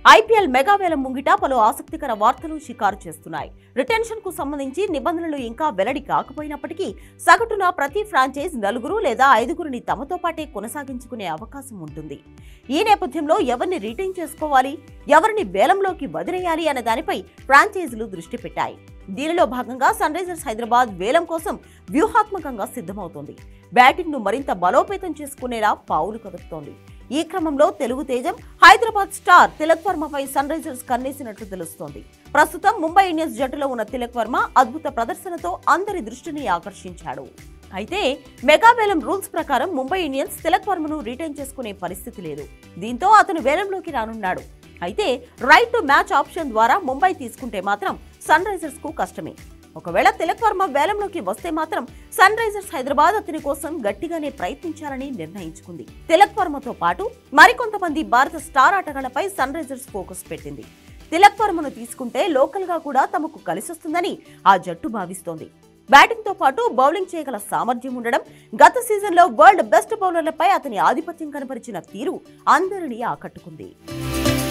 IPL mega వేలం ముంగిట పలు ఆసక్తికర వార్తలు షికారు చేస్తున్నాయి. రిటెన్షన్ కు సంబంధించి నిబంధనలు ఇంకా వెల్లడి కాకపోయినప్పటికీ సగటున ప్రతి ఫ్రాంచైజ్ 4 లేదా 5 తమతో పాటే కొనసాగించుకునే అవకాశం ఉంటుంది. ఈ నేపథ్యంలో ఎవరిని రిటైన్ చేసుకోవాలి, ఎవరిని వేలంలోకి వదిలేయాలి అనే దానిపై ఫ్రాంచైజీలు దృష్టి పెట్టాయి. దీనిలో భాగంగా సన్ రైజర్స్ హైదరాబాద్ వేలం కోసం వ్యూహాత్మకంగా సిద్ధమవుతోంది. బ్యాటింగ్ ను మరింత బలోపేతం చేసుకునేలా పావులు కదుపుతోంది. ఈ క్రమంలో తెలుగు తేజం హైదరాబాద్ స్టార్ తిలక్ వర్మపై సన్ రైజర్స్ కన్నేసినట్లు తెలుస్తోంది. ప్రస్తుతం ముంబై ఇండియన్స్ జట్టులో ఉన్న తిలక్ వర్మ అద్భుత ప్రదర్శనతో అందరి దృష్టిని ఆకర్షించాడు. అయితే మెగా వేలం రూల్స్ ప్రకారం ముంబై ఇండియన్స్ తిలక్ వర్మను రిటైన్ చేసుకునే పరిస్థితి లేదు. దీంతో అతను వేలంలోకి రానున్నాడు. అయితే రైట్ టు మ్యాచ్ ఆప్షన్ ద్వారా ముంబై తీసుకుంటే మాత్రం సన్ రైజర్స్ కు కష్టమే. ఒకవేళ తిలక్ వర్మ వేలంలోకి వస్తే మాత్రం సన్ రైజర్స్ హైదరాబాద్ అతని కోసం గట్టిగానే ప్రయత్నించాలని నిర్ణయించుకుంది. తిలక్ వర్మతో పాటు మరికొంతమంది భారత స్టార్ ఆటగాళ్లపై సన్ రైజర్స్ ఫోకస్ పెట్టింది. తిలక్ వర్మను తీసుకుంటే లోకల్ గా కూడా తమకు కలిసొస్తుందని ఆ జట్టు భావిస్తోంది. బ్యాటింగ్ తో పాటు బౌలింగ్ చేయగల సామర్థ్యం ఉండడం, గత సీజన్లో వరల్డ్ బెస్ట్ బౌలర్లపై అతని ఆధిపత్యం కనబరిచిన తీరు అందరినీ ఆకట్టుకుంది.